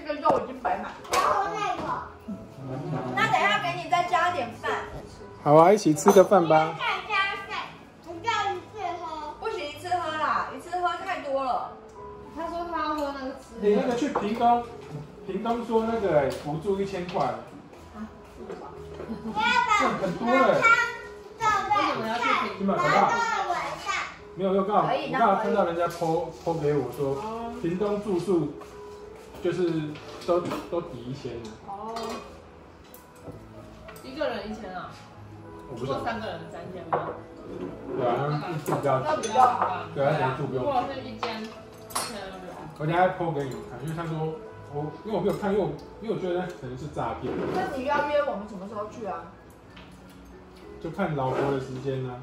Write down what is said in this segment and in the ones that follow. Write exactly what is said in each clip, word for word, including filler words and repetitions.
个肉已经摆满。那等一下给你再加点饭。 好啊，一起吃个饭吧。 再加饭，不要一次喝。 不行，一次喝啦，一次喝太多了。 他说他要喝那个吃。 你那个去屏东，屏东说那个补助一千块。 啊，是多少？ 不要把很多了。 为什么要去你买屏东？ 多少？ 到晚上。 没有，又刚好我刚好看到人家 po po 给我说，屏东住宿就是都都抵一千的。 哦。一个人一千啊？ 我不知道。 如果三个人三千吗？ 对啊，那住比较那比较好吧？ 对啊，住不用。 如果是一间，一千二就好。 我等下 po 给你们看，因为他说我因为我没有看，因为我因为我觉得那可能是诈骗。 那你要约我们什么时候去啊？ 就看老婆的时间呢、啊。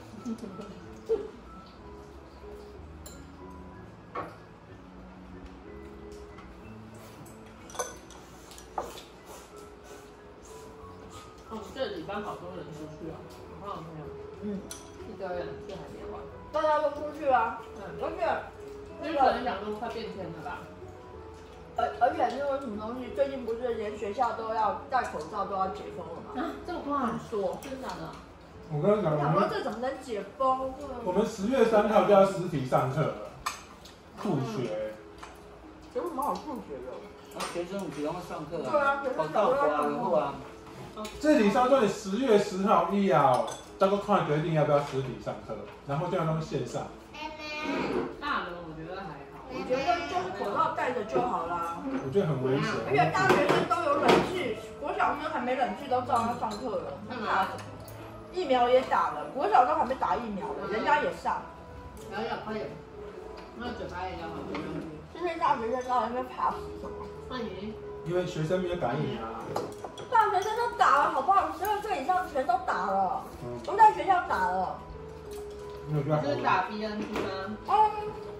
哦，这礼拜好多人出去啊，好像没有。 嗯， 一堆人去海边玩。 大家都出去啊。嗯，而且因为可能想说快变天了吧。 而而且那个什么东西，最近不是连学校都要戴口罩都要解封了吗？ 啊，这么快？ 说真的假的？ 我跟你讲， 我想说我们这怎么能解封？ 我们十月三号就要实体上课了，助学。 有什么好助学的？ 啊，学生有要上课啊， 对啊，学报生告挂然后啊， 这里上说你十月十号一要，到时候看决定要不要实体上课，然后这样都线上。 大人我觉得还好。 我觉得就是口罩戴着就好啦。 我觉得很危险。 而且大学生都有冷气，国小生还没冷气都照样上课了，那怕什么？疫苗也打了，国小都还没打疫苗了，人家也上。 摇摇快点，那嘴巴也要好。 这些大学生到底在怕死什么？ 那你因为学生没有打疫苗啊。 大学生都打了，好不好？十二岁以上全都打了， 嗯。 都在学校打了。 没有必要。 是打 B N T 吗？ 嗯。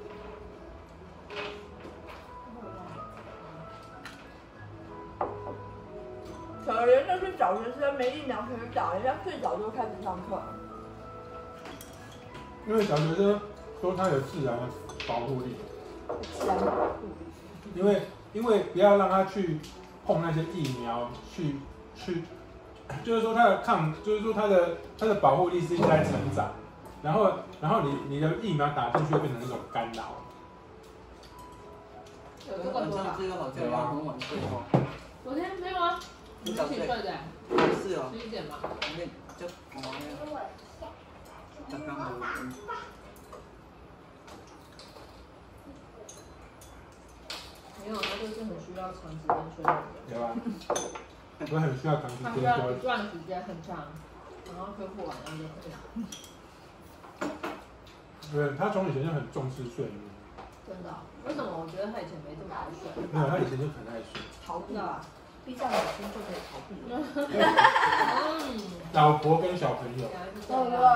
可怜的是小学生没疫苗可以打，人家最早就开始上课。 因为小学生说他有自然的保护力。 自然保护力。 因为因为不要让他去碰那些疫苗，去去，就是说他的抗，就是说他的他的保护力是一直在成长，然后然后你你的疫苗打进去会变成那种干扰。 有这个晚多少？ 上这个好像要很晚睡哦。 昨天没有啊？你几岁的？ 是哦。 十一点嘛。 因为就我刚刚好。 没有，他就是很需要长时间睡觉。 对吧？我很需要长时他间休息。 需要一段时间很长，然后恢复完然后就可以了。 对，他从以前就很重视睡眠。 真的？为什么？我觉得他以前没这么爱睡。 没有，他以前就很爱睡。 逃避啊，闭上眼睛就可以逃避了。 嗯。 老婆跟小朋友。 对不对？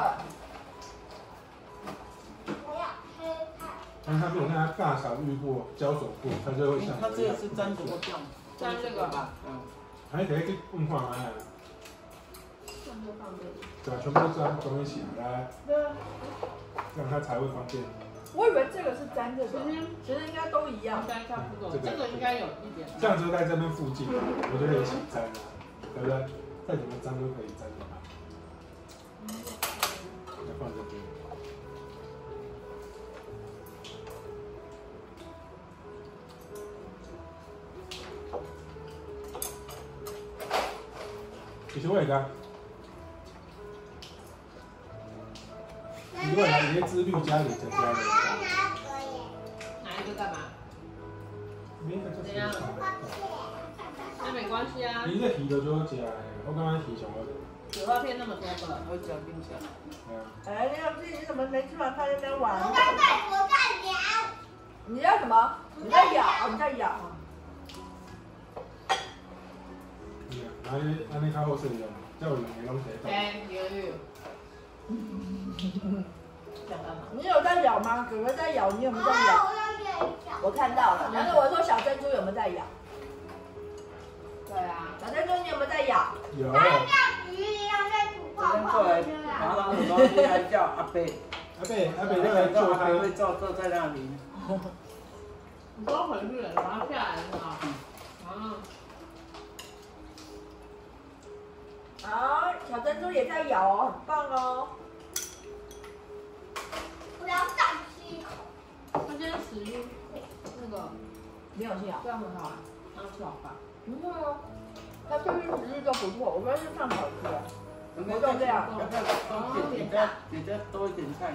但他没有跟他大嫂遇过、交手过，他就会像他这个是粘什么酱？ 沾这个吧。 嗯。 还可以去问话吗？ 酱就放这里。 对啊，全部都这样装一起来， 对啊。 这样他才会方便。 我以为这个是沾这个，其实应该都一样。 应该差不多，这个应该有一点。 这样子在这边附近，我觉得一起沾啊，对不对？再怎么沾都可以沾的嘛。再放这边。其实我也干。你如果拿椰汁绿加里再加的。 拿一个干嘛？ 没个就是。 那没关系啊。 你这鱼就做吃的，我刚刚鱼上好紫花片那么多个， 我讲冰箱。 哎，你老弟，你怎么没吃完饭就在那玩？ 我在在，我在咬。 你要什么？你在咬，你在咬。 安尼安尼较好势用，才有两个拢得到。 哎，鱿鱼。 你有在咬吗？哥哥在咬，你有没有在咬？我看到了，但是我说小珍珠有没有在咬？ 对啊。 小珍珠你有没有在咬？ 有。 它像鱼一样在吐泡泡。 然后很多人还叫阿贝。 阿贝，阿贝要来救他。 会坐坐在那里。 你说回去了，然后下来是吧？ 小珍珠也在咬哦，很棒哦。 我要再吃一口。 他今天食欲那个没有幸好， 这样很好啊，然后吃好饭。 不错哦。他最近食欲都不错，我觉得是饭好吃啊。 有没有再这样？要不要多点点再点再多一点菜？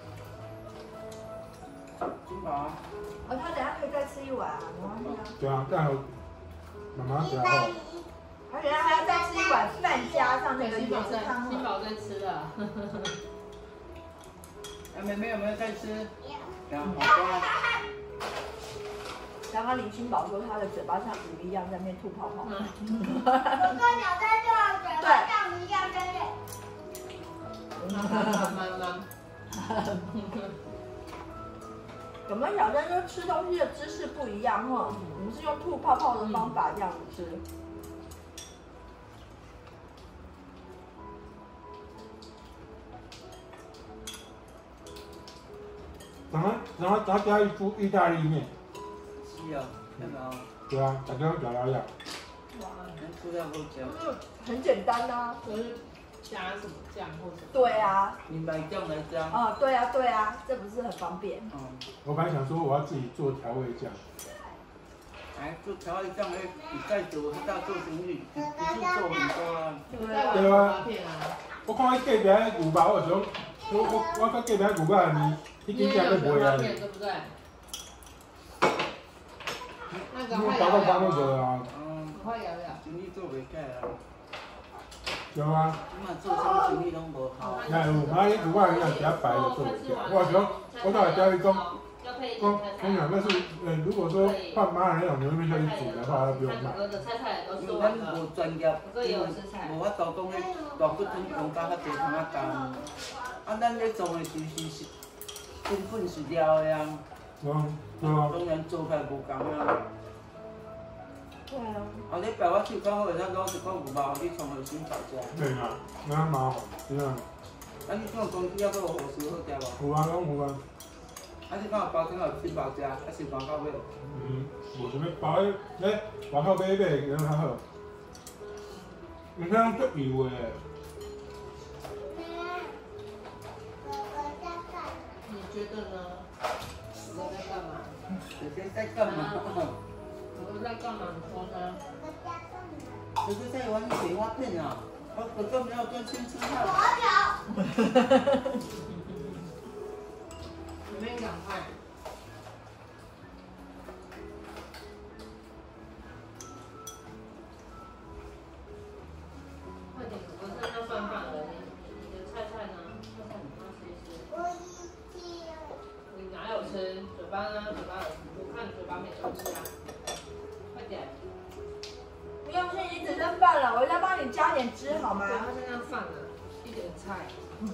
金宝啊， 哦，他等下可以再吃一碗啊，没关系啊。 对啊，刚好妈妈一然后百一。 而且他还要再吃一碗饭加上那个新宝在盐汤。 新宝在吃了。 哎，妹妹有没有在吃？有，好乖。 刚刚林清宝说他的嘴巴像鱼一样在那边吐泡泡。 我跟小珍就要嘴巴像鱼一样真的。 慢慢慢。 我们小珍就吃东西的姿势不一样哈，我们是用吐泡泡的方法这样子吃。 然后然后然后加一出意大利面， 是哦，看到。 对啊，大家咬咬咬。 哇， 能出掉不讲。 嗯，很简单呐。 就是加什么酱或者。 对啊。 你买酱来加。 哦，对啊，对啊，这不是很方便？ 嗯。 我本来想说我要自己做调味酱。 哎，做调味酱哎，你再煮，他到做生意，不是做很多啊。 对啊。我看伊隔壁那牛肉，我想，我我我看隔壁牛肉面，已经食都袂啊。 对不对？那个因为快包都包摇那个啊。 嗯。 快摇摇。 生意做袂起啊。 对啊。 你嘛做啥生意拢无好。 那有，妈你牛肉面比较白的做不起来。我想，我到底教育讲。光跟你讲，但是呃，如果说换妈的那种牛肉面下去煮的话，那不用卖。 因为咱无专业，因为无法度讲咧大骨汤用加较济汤啊干。啊，咱咧做的就是是根本是料的啊。 嗯，对啊。 当然做起来无共啊。 对啊。 后礼拜我手刚好会当攞一块牛肉去创后新炒食。 对啊，那麻烦，真啊。 啊，你讲公司还佫有护士好食无？ 有啊，拢有啊。 啊，你讲包装有新包食，还是包到尾？ 嗯，无想要包迄咧外口买买个较好。你看足油诶。 你觉得呢？哥哥在干嘛？ 哥哥在干嘛？ 哥哥在干嘛？你说呢？ 哥哥在玩雪花片啊！我哥哥没有专心吃饭。 我有。 里面两块。快点，我剩下饭饭了，你你的菜菜呢？菜菜你要吃一吃。 我已经。 你哪有吃？嘴巴呢？嘴巴有，我看你嘴巴没有吃啊。快点。 不用心，你只剩饭了，我再帮你加点汁好吗？ 对，它剩下饭了，一点菜。嗯。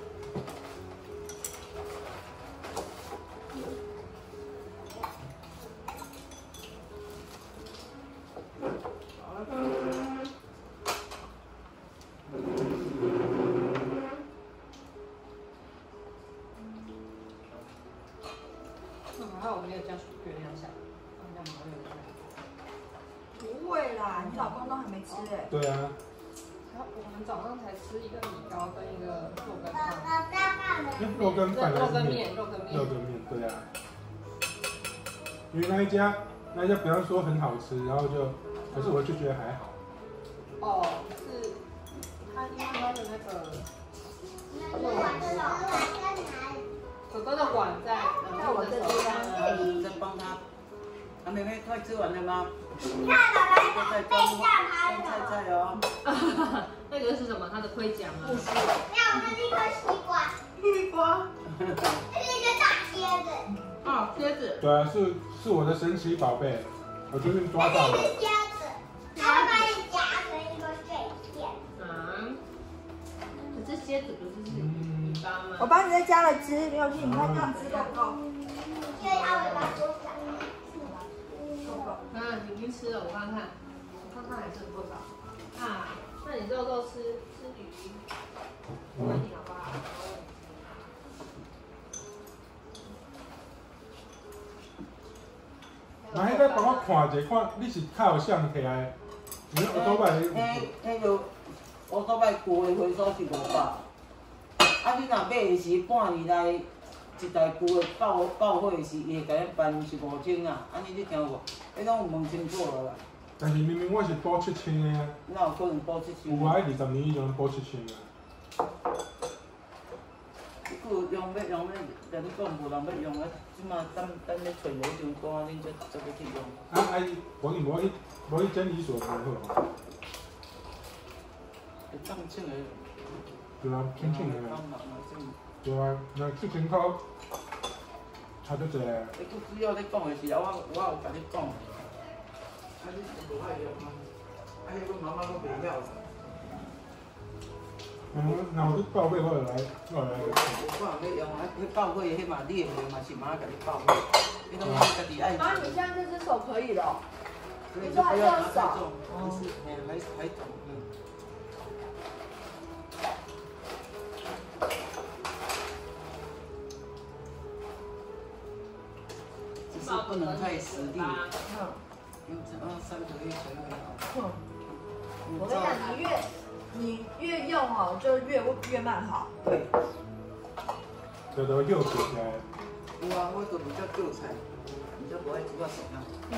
还好我没有加月亮下，放下毛月亮。 不会啦，你老公都还没吃哎。 对啊。 然后我们早上才吃一个米糕跟一个肉羹哥汤。 哥在干嘛？ 肉羹饭肉羹还是面，肉羹面。 肉羹面，对啊。因为那一家那一家比方说很好吃，然后就，可是我就觉得还好。 哦，是，他因为他的那个。 那个碗在哪里？ 哥哥的碗在，在我这边。 在帮他。啊，妹妹快吃完了吗？ 看到了， 在背下他装菜了。 菜哦。 那个是什么？他的盔甲吗？ 没有，这是一颗西瓜。 西瓜。 这是一个大蝎子。 哦，蝎子。 对啊，是是我的神奇宝贝，我最近抓到了。 这是蝎子，它会把你夹成一个碎片。 啊。可是蝎子不是是尾巴吗？ 我帮你再加了汁，没有心，你看这样汁够不够？ 因为它会把多少？ 啊，已经吃了，我看看，我看看还剩多少。啊，那你肉肉吃吃鱼，我问你好不好？ 那迄个帮我看一下，看你是靠相起来，你我多摆你。 迄迄有乌托拜旧的回收是五百，啊你若买的是半年内一台旧的报报废是，伊会甲你办是五千啊，安尼你听无？迄拢有问清楚了啦。 但是明明我是补七千的啊， 哪有可能补七千？ 有啊，二十年以上补七千啊。 佮用要用要，甲你讲无人要用啊，即马等等咧找无迄种歌，恁才才要去用。 啊啊！无去无去无去整理所不好。 会当穿的。 对啊，轻轻的。对啊，那七千块，差得济。 你佮主要你讲的是啊，我我有甲你讲。啊，你是无爱用啊？啊，迄阮妈妈都袂晓。 嗯，然后你报废我就来，我来。 我人要用啊，迄报废迄嘛，你的货嘛是妈甲你报废，你拢家己爱。 妈，你现在这只手可以了。 可以就不要拿太重，不是，哎，还还重，嗯。只是不能太实力。嗯。用这样三个月才会好。 我跟你讲，你越你越用哦，就越越慢好。 对。 就都又起来。 有啊，我都比较韭菜，比较不爱煮啊熟啊。嗯。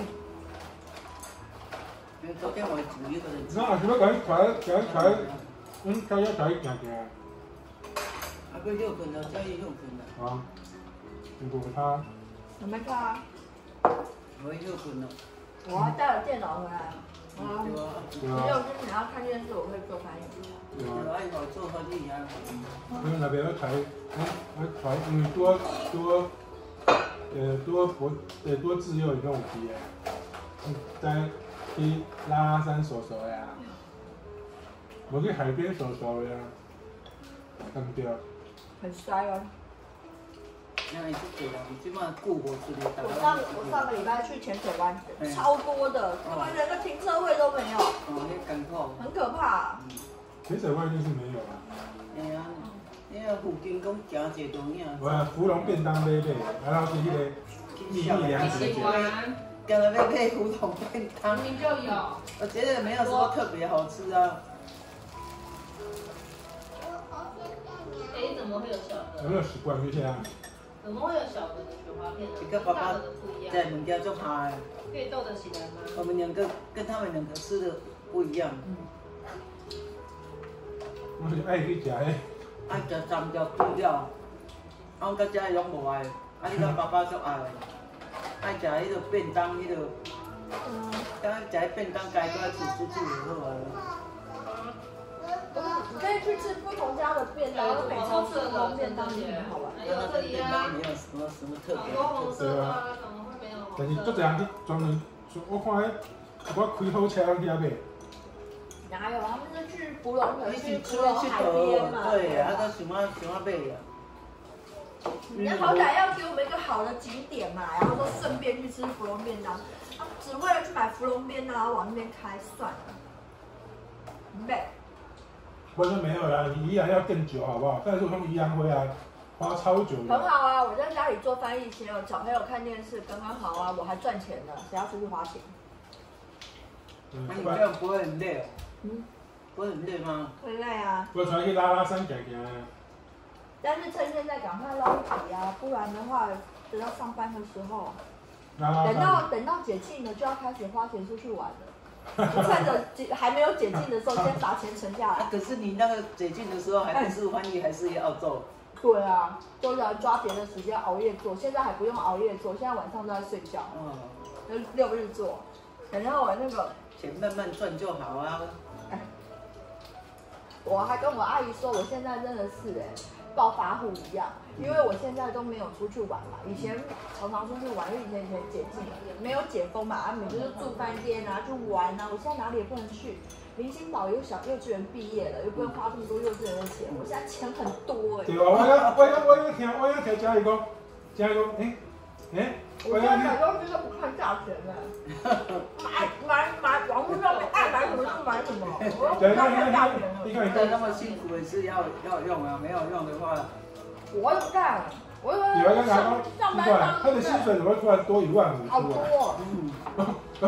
因为昨天我煮一个人。 那是要甲伊抬，甲伊抬，嗯，甲伊抬行行。 啊，佮休困了，叫伊休困了。 啊。如果他。 我没看啊。 我休困了。 我还带了电脑回来。啊。 对啊。 只有就是你要看电视，我会做翻译。 对啊，爱好做翻译啊。 因为那边要抬，嗯，要抬，因为多多，呃，多博，呃，多自由那种题诶，嗯，在去拉山走走呀，无去海边走走呀，对不对？ 很衰哦。 那你是对啦，你即马顾无出嚟。 我上我上个礼拜去浅水湾，超多的，根本连个停车位都没有。 哦，那艰苦。 很可怕。 浅水湾一定是没有啊。 哎呀，你个附近讲行一段影。 我芙蓉便当买买，然后是迄个秘密粮食节。 刚才要买芙蓉便当。 明明就有。 我觉得没有什么特别好吃啊。 哎，怎么会有小的？ 有没有习惯就这样？ 怎么会有小的雪花片呢？ 一个爸爸在物件做怕的。 可以斗得起来吗？ 我们两个跟他们两个吃的不一样。 我是爱去食迄。 爱食三条猪了，啊，我甲遮拢无爱，啊，你甲爸爸足爱，爱食迄个便当，迄个，嗯，刚刚食迄便当，家都爱煮煮煮就好啊。 你可以去吃不同家的便当，每次吃不同便当也很好玩。 那那个便当没有什么什么特别特色。 对啊。但是做这样去专门，我看迄，我开好车去遐买。 哪有？他们是去芙蓉， 一起去出去海边嘛。 对，啊，都想要想要买啊。 你好歹要给我们一个好的景点嘛，然后说顺便去吃芙蓉便当，他们只为了去买芙蓉便当，然后往那边开，算了。没。 我说没有啦，你宜兰要更久好不好？再说从宜兰回来花超久的。 很好啊，我在家里做翻译，前有小朋友看电视，刚刚好啊，我还赚钱呢，谁要出去花钱？ 那你这样不会很累哦？嗯，不会很累吗？ 会累啊。 我出来去拉拉山行行啊。 但是趁现在赶快捞一笔啊，不然的话，等到上班的时候，等到等到解禁了就要开始花钱出去玩了。趁着解还没有解禁的时候，先把钱存下来。 可是你那个解禁的时候，还不是翻译，还是要做。 对啊，都要抓别的时间熬夜做，现在还不用熬夜做，现在晚上都在睡觉。嗯。就六日做，等到我那个。 钱慢慢赚就好啊。哎， 我还跟我阿姨说，我现在真的是哎，暴发户一样，因为我现在都没有出去玩嘛。以前常常出去玩，因为以前以前解禁了，没有解封嘛，啊，每就是住饭店啊，去玩啊。我现在哪里也不能去。林心岛有小幼稚园毕业了，又不用花这么多幼稚园的钱，我现在钱很多哎。 对啊，我要我要我要听我要听家里讲，家里讲，哎哎。 我现在买东西都不看价钱的，买买买，网络上面爱买什么就买什么，我都不看价钱了。 你看你那么辛苦也是要要用啊，没有用的话， 我又不干，我又上班上他的薪水怎么突然多一万五？ 好多， 嗯，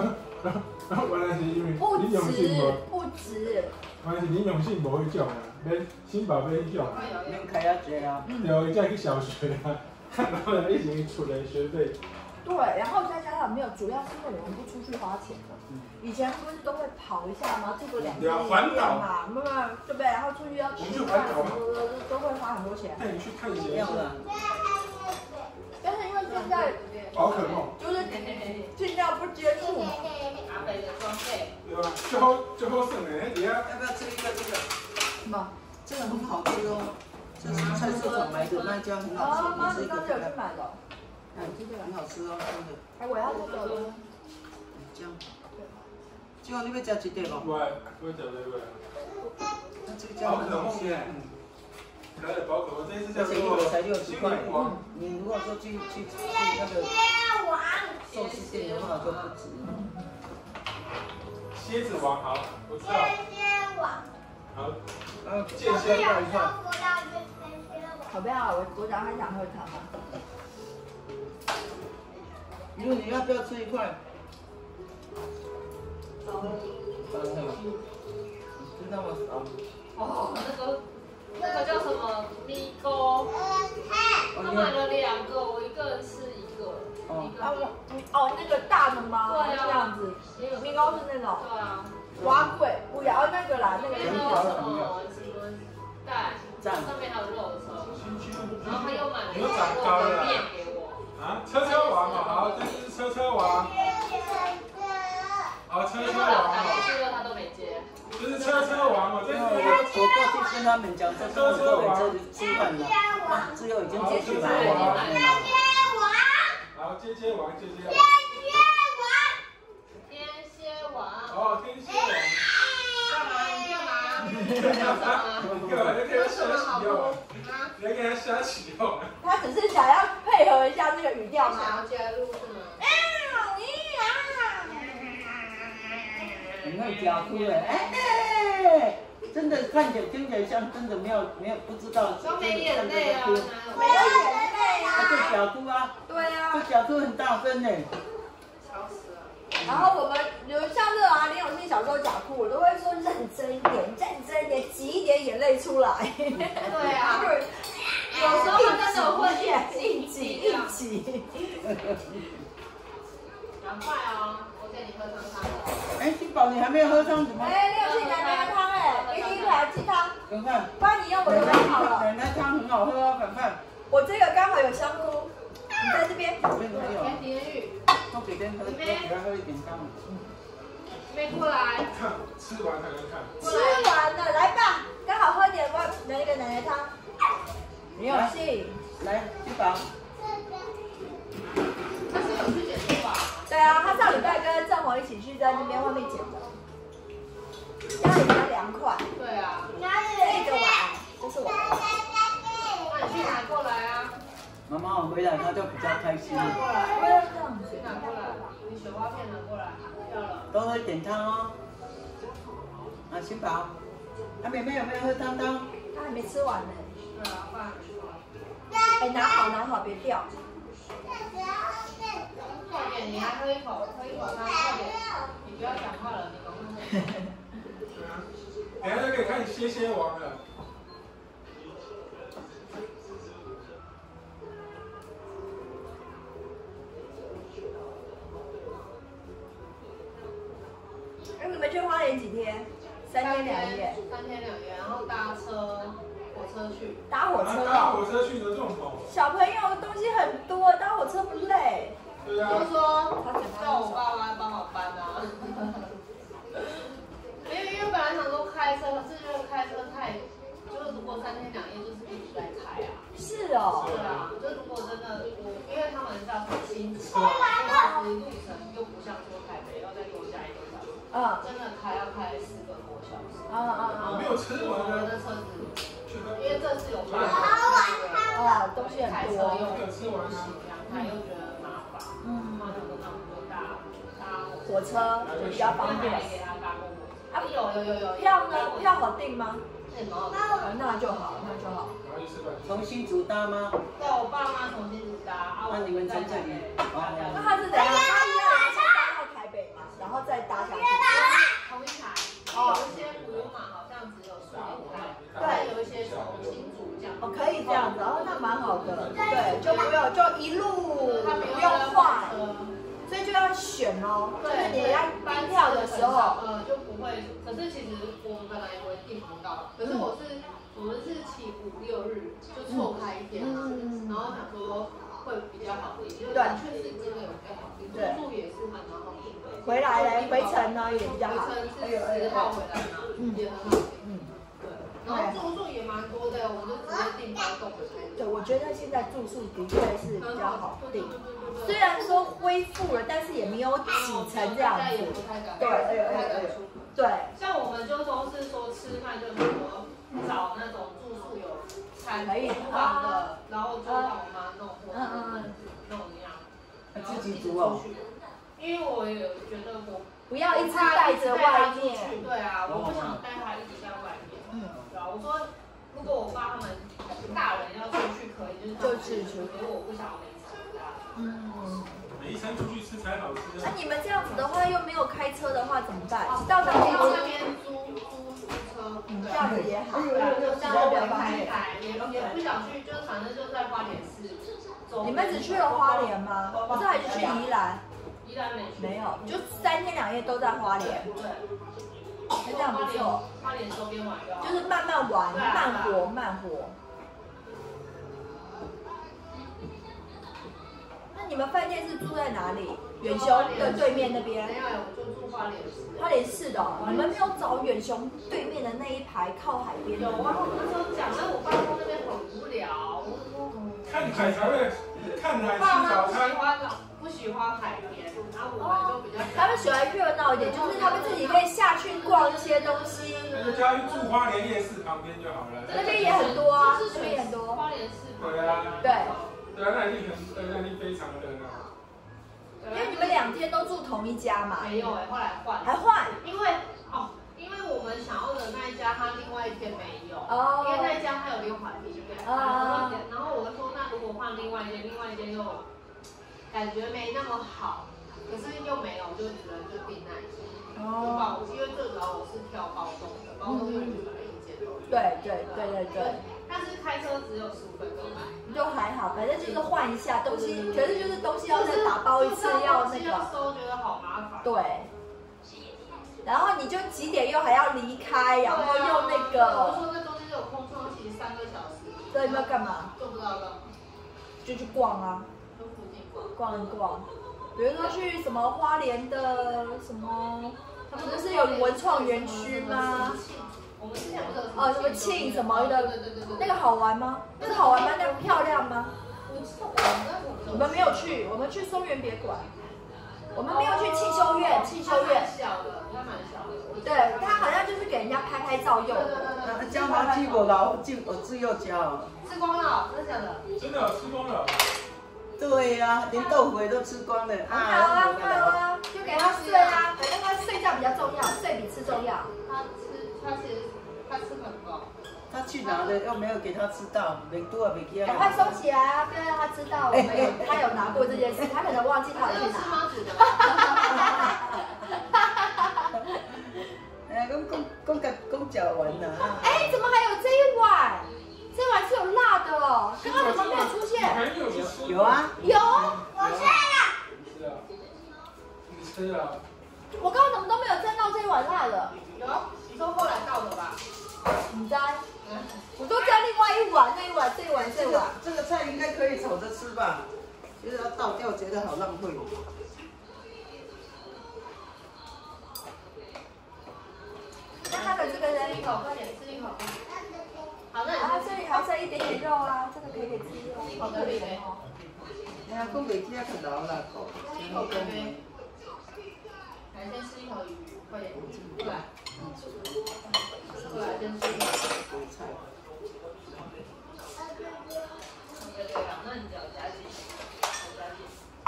然后然后原来是因为不你用性值无， 不值。 原来是你用性无迄种啊，免新宝贝迄种啊， 免开遐济啊。 对，才去小学啊，然后一直出来学费。 对，然后再加上没有，主要是因为我们不出去花钱了。以前不是都会跑一下吗？这个两天一夜嘛，没有，对不对？然后出去要吃饭什么的，都会花很多钱。 带你去看一鞋子， 样的。 但是因为现在宝可梦， 就是尽量不接触嘛。 阿北的装备， 对吧？最好最好剩的那底下， 要不要吃一个这个？ 什么？ 这个很好吃哦，这是菜市场买的那家很好吃， 哦，妈， 你吃一个你上次有去买的。 嗯，很好吃哦，真的。 哎，我要这个。 这样。今晚你要吃一碟不？ 我我讲对不对？ 那这个叫很好吃哎。 来了宝可梦，这一次叫而且一个才六十块新王。 你如果说去去去那个寿司店的话，就不止。 蝎子王好，我知道。好， 然后剑仙要一块。 我不要，我我早上还想喝汤啊。 如果你要不要吃一块？知道吗？ 哦，那个那个叫什么米糕，他买了两个，我一个人吃一个。 哦。 啊我哦那个大的吗？ 对啊， 这样子。米糕是那种。 对啊。 蛙贵，不要那个啦，那个那个叫什么什么蛋，上面还有肉松，然后他又买了一个肉面给我。 啊，车车王哦，好，这是车车王。好，车车王哦。 吃了他都没接。 这是车车王哦，这是我我过去跟他们讲，这是我个人这里吃饭的，啊，只有已经接去买了。 好，接接王，接接王。 天蝎王。 哦，天蝎王。 干嘛？你干嘛？ 干嘛？你给他瞎起用？你给他瞎起用？ 他只是想要配合一下那个语调嘛。 想要加入是吗？ 你会假哭的，哎，真的看起来听起来像真的没有没有不知道。 都没眼泪啊， 没有眼泪啊。 他就假哭啊。 对啊。 这假哭很大声呢。 吵死了。 然后我们有像这啊，林永信小时候假哭，我都会说认真一点，认真一点，挤一点眼泪出来。 对啊。有时候真的会一挤一挤。 赶快哦，我给你喝汤汤。 哎，金宝，你还没有喝汤怎么？ 哎，林永信奶奶汤哎，给你一碗鸡汤。 赶快。 不然你用我的就好了。 奶奶汤很好喝哦，赶快。 我这个刚好有香菇，你在这边。 这边还有。 田玉。 我给他喝，我给他喝一点汤。 没过来。 看，吃完才能看。 吃完了，来吧，刚好喝点我那个奶奶汤。林永信。 来，金宝。 他是有去剪头发。 对啊，他上礼拜跟郑红一起去在那边外面剪的，这样也比较凉快。 对啊。 这个碗，这是我的。 那你去拿过来啊。 妈妈我回来，他就比较开心了。 拿过来。 不要这样子。 去拿过来，你雪花片拿过来，要了。 都喝一点汤哦。啊，新宝，阿妹妹有没有喝汤汤？ 他还没吃完呢。 对啊，饭吃完。 哎，拿好拿好，别掉。 快点，你还喝一口，喝一口汤，快点。你不要讲话了，你赶快喝。 对啊，等下就可以看蝎蝎王了。 哎，你们去花莲几天？三天两夜。 三天两夜，然后搭车，火车去。 搭火车。 搭火车去的这种哦。 小朋友的东西很多，搭火车不累。 对啊。 就是说，叫我爸妈帮我搬啊。因为因为本来想说开车，是因为开车太，就是如果三天两夜就是一直在开啊。 是哦。 对啊，就如果真的我，因为他们叫很新奇，其实路程又不像说台北要再多加一个小时。嗯。真的开要开四个多小时。 嗯嗯嗯。 没有吃完我的车子，因为这次有办法。 啊，东西很开车多。 又吃完了，两台又觉得麻烦。嗯。然后就那么多大搭火车比较方便。 给他搭过火车。啊，有有有有。 票呢？票好订吗？ 那蛮好的。 那就好，那就好。 从新竹搭吗？ 对，我爸妈从新竹搭，啊， 那你们在这里。 那他是怎样？他一样先搭到台北嘛，然后后再搭下去。 同一台，有一些普悠玛好像只有十五台，对，有一些从新竹这样。 哦，可以这样子，然后那蛮好的，对，就不用就一路不用换，所以就要选哦。就是你要订票的时候， 呃，就不会。可是其实我们本来以为订不到，可是我是我们是起五六日就错开一天嘛，然后想说会比较好订，对，确实真的有比较好订，住宿也是蛮好订的。 回来嘞，回程呢也比较好。 回程是十号回来嘛，也很好订。嗯，对。然后住宿也蛮多的，我们就直接订包栋的。 对，我觉得现在住宿的确是比较好订。虽然说恢复了，但是也没有挤成这样子。对对对对。 像我们就都是说吃饭就很多，找那种住宿有餐房的，然后就让我妈弄，或者弄一样， 自己煮哦。 因为我也觉得我不要一直带着外面。 对啊，我不想带他一直在外面。嗯，对啊，我说如果我爸他们大人要出去可以，就是就去出去，可是我不想每餐啊。嗯。 每一餐出去吃才好吃。 那你们这样子的话，又没有开车的话怎么办？到哪里到那边租租租车， 这样子也好， 对啊，就这样子开开，也也不想去，就是反正就在花莲市。 你们只去了花莲吗？我这还是去宜兰。 宜兰没没有，就三天两夜都在花莲。 对， 那这样不错。 花莲周边玩就好。 就是慢慢玩，慢活，慢活。那你们饭店是住在哪里？远雄的对面那边。 没有，我就住花莲市。 花莲市的，你们没有找远雄对面的那一排靠海边的？ 有啊，我那时候讲，但我爸说那边很无聊。 看海才会看海吃早餐。 不喜欢海边，然后我们就比较。 他们喜欢热闹一点，就是他们自己可以下去逛一些东西。 那就叫去住花莲夜市旁边就好了。 那边也很多啊，那边也很多。 花莲市。 对啊。 对。 对啊，那一定很，那一定非常热闹。 因为你们两天都住同一家嘛。 没有哎，后来换。 还换？ 因为哦，因为我们想要的那一家，他另外一天没有。哦。因为那一家他有溜滑梯，对。啊。然后我说，那如果换另外一间，另外一间又。感觉没那么好，可是又没有，就只能就订那一间。哦。因为最主要我是挑包栋的，包栋就只能一间。 对对对对对。 但是开车只有十五分钟嘛。 就还好，反正就是换一下东西，可是就是东西要再打包一次，要那个。 要收，觉得好麻烦。 对。然后你就几点又还要离开，然后又那个。 我说那中间有空窗期三个小时。 对，你要干嘛？ 就不知道干嘛。 就去逛啊。逛一逛，比如说去什么花莲的什么，他们不是有文创园区吗？哦，什么庆什么的，那个好玩吗？那个好玩吗？那个漂亮吗？我们没有去，我们去松原别馆，我们没有去庆修院，庆修院小的，它蛮小的。 对，它好像就是给人家拍拍照用的。 教他去我老就我自幼教。 吃光了，真的假的？ 真的吃光了。 对呀，连豆腐也都吃光了。 好啊，好啊，就给他睡啊，反正他睡觉比较重要，睡比吃重要。 他吃，他其实他吃很饱。 他去哪了？又没有给他吃到，没多啊，没给他。 赶快收起来啊！不要让他知道我们有他有拿过这件事，他可能忘记他有去拿。 哎，讲讲讲讲讲讲完了啊！ 哎，怎么还有这一碗？这碗是有辣的哦，刚刚怎么没有出现？ 有啊， 有。 我吃了。 你吃啊？你吃啊？ 我刚刚怎么都没有沾到这一碗辣的？ 有，你说后来倒的吧？ 你沾？我都沾另外一碗，那一碗，这一碗，这一碗。 这个菜应该可以炒着吃吧？就是要倒掉，觉得好浪费。 那他的这个人， 吃一口，快点吃一口。好，那啊，这里还剩一点点肉啊，这个可以给吃肉。 一口可以的。 哎呀，讲袂起啊，可老啦，口。 吃一口贝贝。来，先吃一口鱼，快点，过来。过来，先吃一口菜。对对啊，那你只要加进，加进。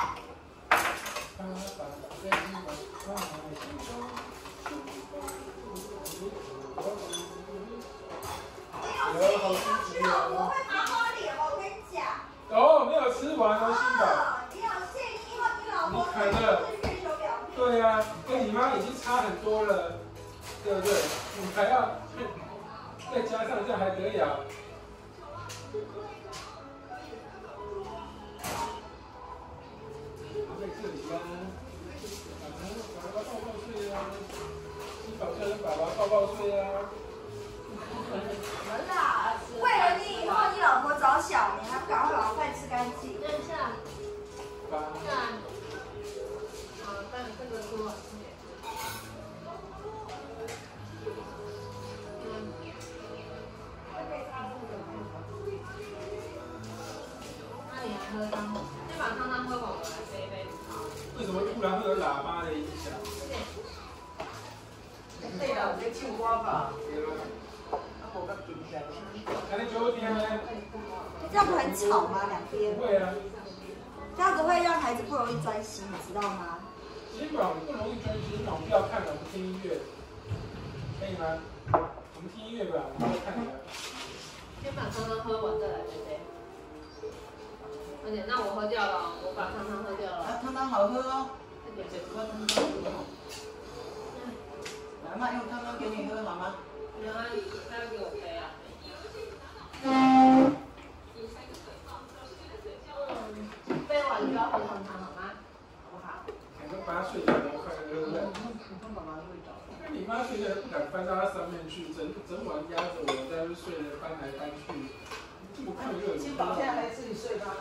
我会爬花莲，我跟你讲。 哦，没有吃完哦，新宝。 你有建议以后你老婆你啃了。对呀，跟你妈很多了，对不对？你还要再加上这样还得了？在这里呀，宝宝抱抱睡啊，吃饱就跟宝宝抱抱睡啊。 怎么啦？为了你以后你老婆着想，你还不赶快把饭吃干净？ 等一下，那，好，但这个多少钱？那你还喝汤？先把汤汤喝完，我来背一杯茶。 为什么突然会有喇叭的影响？ 对了，你唱歌吧。我较紧张。 那你九点呢？ 这样不很吵吗？两边？ 不会啊。 这样子会让孩子不容易专心，你知道吗？ 肩膀不容易专心，那我们不要看了，我们听音乐，可以吗？我们听音乐吧，我们再看一下。 先把汤汤喝完再来，对不对？而且那我喝掉了，我把汤汤喝掉了。 啊，汤汤好喝哦。这个这个汤汤好喝。来嘛，用汤汤给你喝好吗？ 然后他要给我杯啊。杯完就要喝汤汤好吗？好不好？ 你跟妈睡觉比较快，对不对？ 你跟妈妈睡着。 因为你妈睡觉不敢翻到她上面去，整整晚压着我在那睡的翻来翻去，这么快乐。 金宝现在还自己睡吗？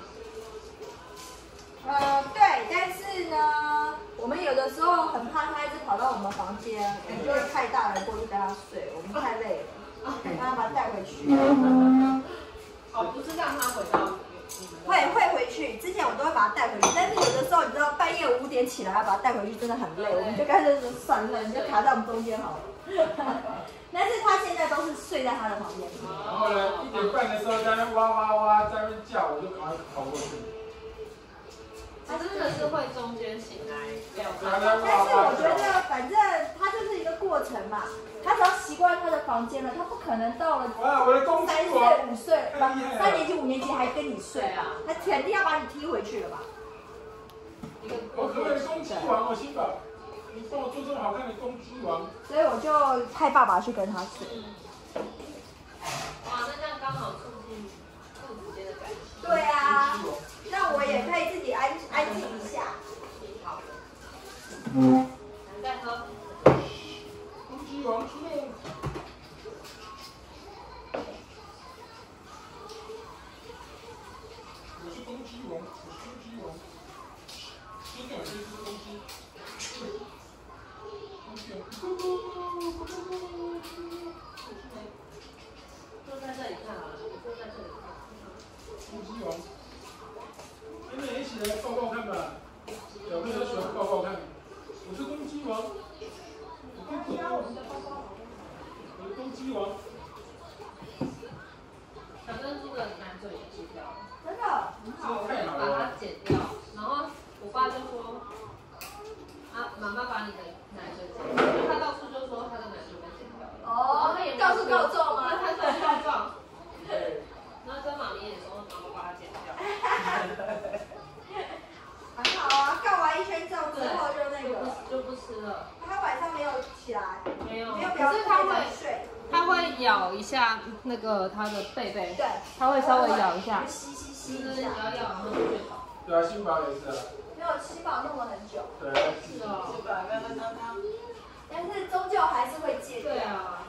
呃，对，但是呢，我们有的时候很怕他一直跑到我们房间，我们就会派大人过去跟他睡，我们太累了，让他把他带回去。 哦，不是让他回到。 会会回去，之前我都会把他带回去，但是有的时候你知道半夜五点起来要把他带回去真的很累，我们就干脆说算了，你就卡在我们中间好了。但是他现在都是睡在他的旁边。 然后呢，一点半的时候在那哇哇哇在那边叫，我就赶快跑过去。 他真的是会中间醒来， 但是我觉得反正他就是一个过程嘛，他只要习惯他的房间了，他不可能到了三岁五岁、三年级五年级还跟你睡啊，他肯定要把你踢回去了吧？ 我可不可以公鸡王哦，新宝，你帮我做这么好看的公鸡王。 所以我就派爸爸去跟他睡。 哇，那这样刚好促进父子间的感情。 对啊。那我也可以自己安安静一下。 好。嗯。再喝。 公鸡王出来。我是公鸡王，我是公鸡王。今天晚上吃公鸡。公鸡王，咕咕咕咕咕咕。 坐在这里看好了，你坐在这里看。 公鸡王。妹妹一起来抱抱看吧，小妹很喜欢抱抱看。我是公鸡王，我公鸡王，我是公鸡王。 小珍珠的奶嘴也吃掉了， 真的很好， 太好把它了。 剪掉，然后我爸就说，啊，妈妈把你的奶嘴剪掉，他到处就说他的奶嘴被剪掉了。 哦，告诉告状吗？ 他对告状。然后跟妈咪也说，妈妈把它剪掉。 很好啊，告完一圈之后之后就那个就不吃了。 他晚上没有起来， 没有， 没有， 可是他会睡， 他会咬一下那个他的背背， 对， 他会稍微咬一下， 吸吸吸就是一下， 咬咬然后就睡着。 对啊，新宝也是啊。 没有七宝弄了很久， 对啊。 是哦。 金宝刚刚汤汤。 但是终究还是会戒掉。 对啊。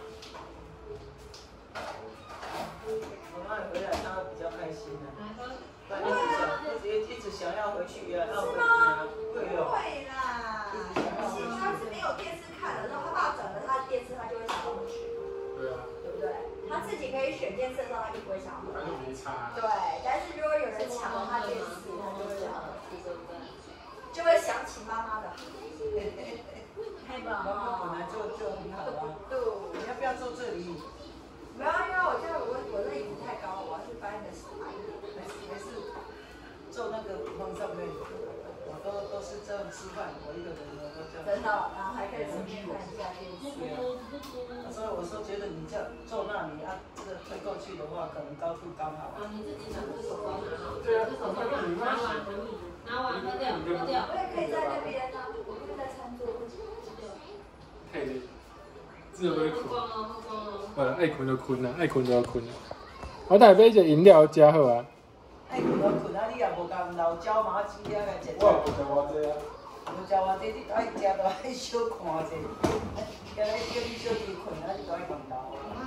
我妈回来，她比较开心的。一直想，一直一直想要回去呀，要回去呀，会有。 会啦，他是没有电视看的，然后他爸转了他的电视，他就会想要回去。 对啊。 对不对？他自己可以选电视的时候，他就不会想要回去。 他就没差。 对，但是如果有人抢了他电视，他就会想要回去， 对不对？ 就会想起妈妈的好。太棒了。 妈妈本来就就很好啊。 对。 你要不要坐这里？ 没有，因为我现在我我那椅子太高了，我要去搬一个矮一点。 没事没事，坐那个普通上面，我都都是这样吃饭，我一个人我都这样。 真的，然后还可以顺便看一下电视。 所以我说觉得你这样坐那里啊，这个推过去的话，可能高度刚好。 啊，你自己两只手都拿好， 对啊， 两只手都拿拿完，拿完喝掉，喝掉。 我也可以在那边啊，我可以在餐桌。 嘿嘞，只有要困。 喝光了，喝光了。 呃，爱困就困啊，爱困就要困啊。我带买一个饮料加好啊。 爱困就困啊，你也无甲老椒麻鸡啊来食。 我无食偌济啊。 无食偌济，你爱食就爱小看者。叫你叫你小弟困啊，你就爱困到。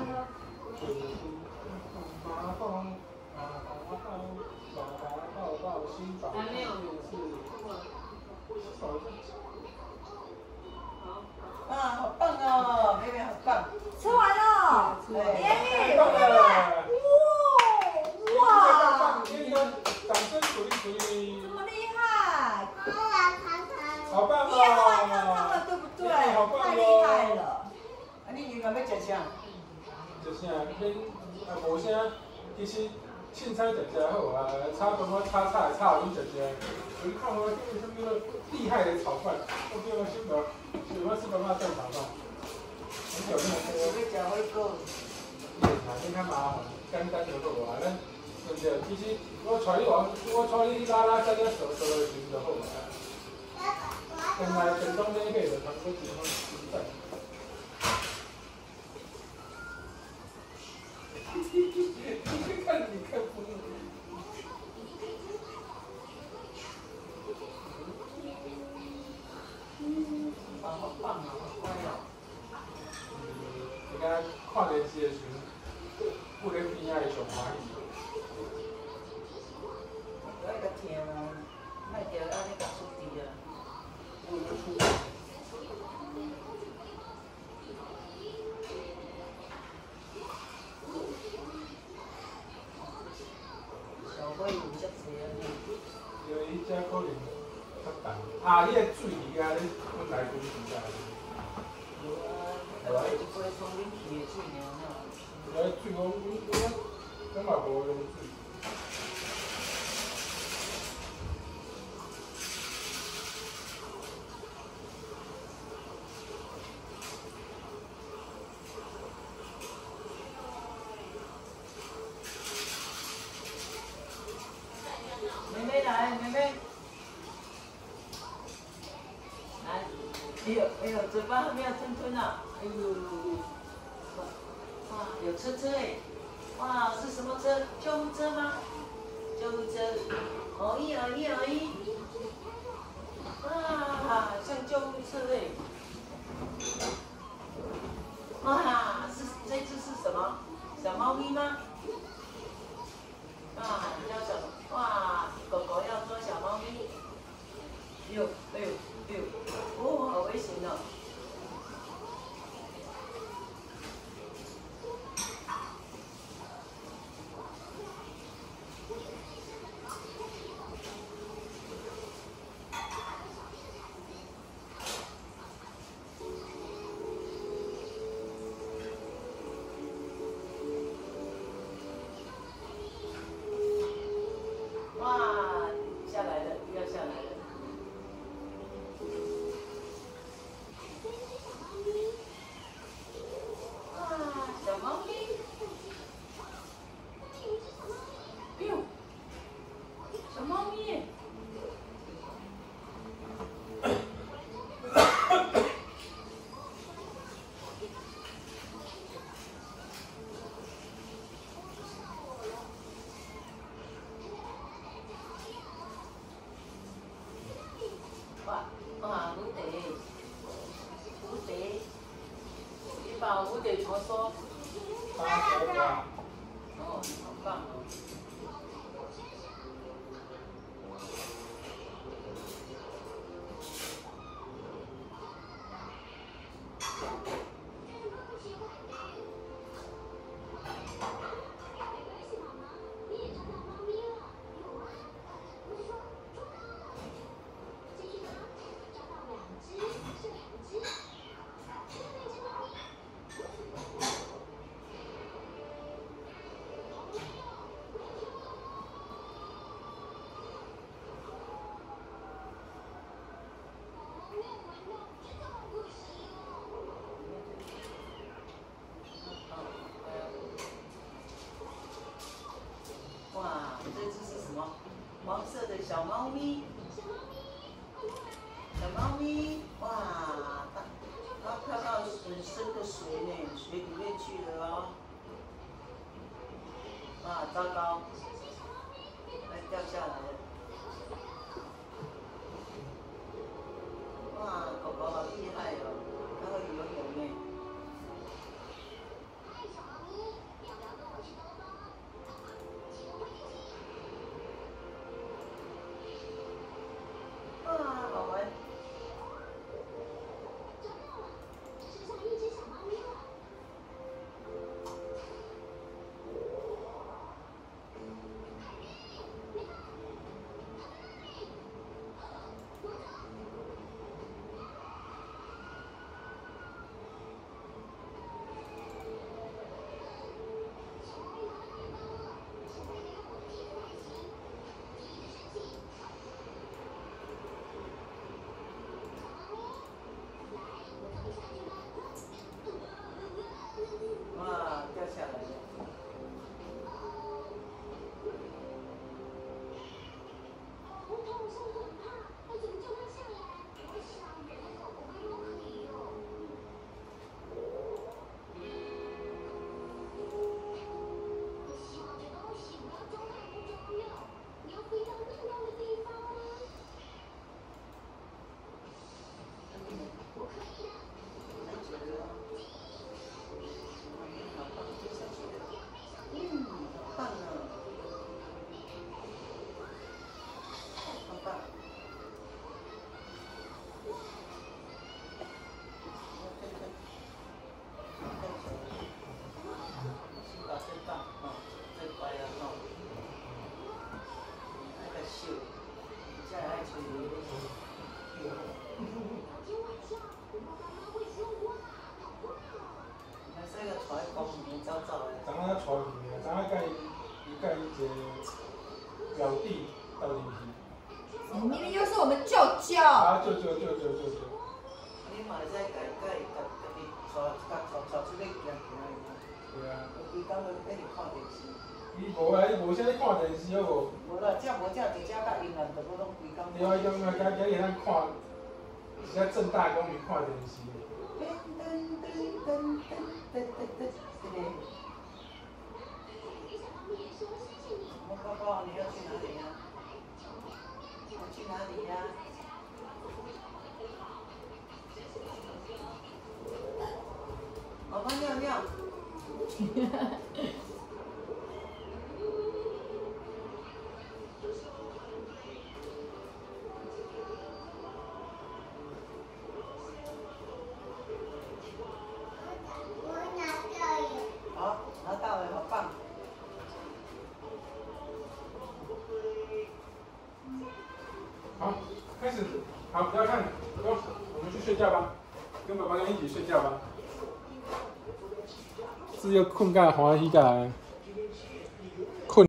还没有。 啊，好棒哦，妹妹好棒。 吃完了， 对， 耶！哇哇！ 掌声鼓励鼓励。 这么厉害！ 好棒哦！ 你也喝完汤汤了，对不对？太厉害了！ 啊，你今晚要食啥？ 食啥？恁啊无啥，其实凊彩食食好啊，炒饭我炒菜炒你食食。有看我叫什么厉害的炒饭，我叫我想到，想我吃饭我蛋炒饭。很有那种。 要食火锅。 啊，你较麻烦，简单就好啊。咱对不对？其实我带你往，我带你拉拉撒撒扫扫就行就好啊。原来便当买买就通过健康实在。你看你看疯了。 啊，好棒啊，好乖哦。 你看看电视的时候，不咧边仔上欢喜。 我爱甲听啊，莫着安尼甲出题啊。小火有遮济啊！ 因为伊遮可能较重。啊，你个水鱼啊，你本来就是真正。 无啊，大概一杯从恁去的水尔呐。 我水我我我嘛无用水。 妹妹来，妹妹。来，哎呦哎呦，嘴巴还没有吞吞啊！哎呦，哇，有车车哎！哇，是什么车？救护车吗？救护车。哦咦哦咦哦咦。哇，像救护车哎！哇，是这只是什么？小猫咪吗？啊，叫什么？哇，狗狗要捉小猫咪。哎呦哎呦哎呦，哦，好危险哦！哇，下来了，要下来了。哇，小猫咪。哎呦，小猫咪耶！哇哇，蝴蝶，蝴蝶，你把蝴蝶怎么说？ 八折吧。 哦，好棒哦！哇，这只是什么？黄色的小猫咪。小猫咪，哇，它它跳到很深的水呢，水里面去了哦。啊，糟糕，要掉下来了。哇，狗狗好厉害哦，它会游泳呢。啊，好玩。哇，掉下来了。 长啊带里面，长啊甲伊伊甲伊一个表弟斗进去。 明明又是我们舅舅。 啊，舅舅舅舅舅舅。 你嘛会使家家己家家己带家带带出去行行啊。 对啊。 伊敢会一直看电视？ 伊无啊，伊无啥咧看电视好无？ 无啦，只无只伫遮甲音乐，就要拢规工。 对啊，伊讲家家己通看，是在正大光明看电视。 噔噔噔噔噔噔噔噔，这个。我宝宝，你要去哪里呀？要去哪里呀？宝宝尿尿。好，拿到了，好棒。 好，开始。好，不要看，走，我们去睡觉吧，跟爸爸娘一起睡觉吧。是又困觉欢喜觉。